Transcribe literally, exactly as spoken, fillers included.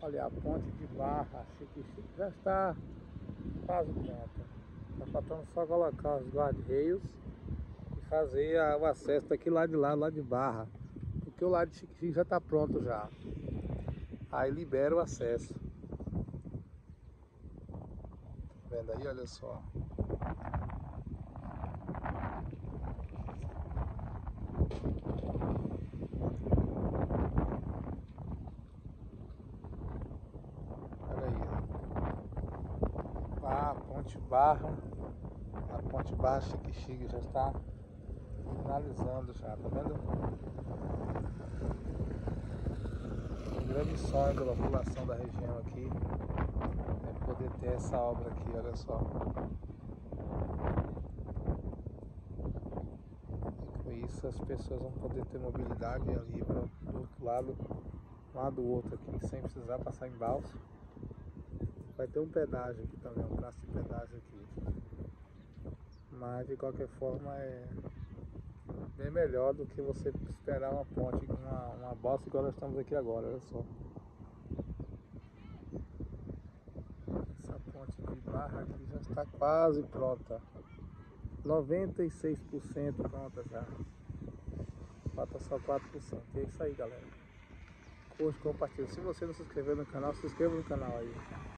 Olha, a ponte de Barra Chique Chique já está quase pronta. Está faltando só colocar os guarda-reios e fazer a, o acesso daqui lá de lá, lá de Barra. Porque o lado de Chique Chique já está pronto já. Aí libera o acesso. Tá vendo aí? Olha só. Olha aí. A ponte Barra, a ponte Barra Chique Chique já está finalizando já, tá vendo? Um grande sonho da população da região aqui é poder ter essa obra aqui, olha só. E com isso as pessoas vão poder ter mobilidade ali para do outro lado, lá do outro aqui, sem precisar passar em balsa. Vai ter um pedágio aqui também, um braço de pedágio aqui. Mas de qualquer forma é bem melhor do que você esperar uma ponte, uma, uma balsa igual nós estamos aqui agora, olha só. Essa ponte de Barra aqui já está quase pronta. noventa e seis por cento pronta já. Falta só quatro por cento. É isso aí, galera. Curte, compartilha. Se você não se inscreveu no canal, se inscreva no canal aí.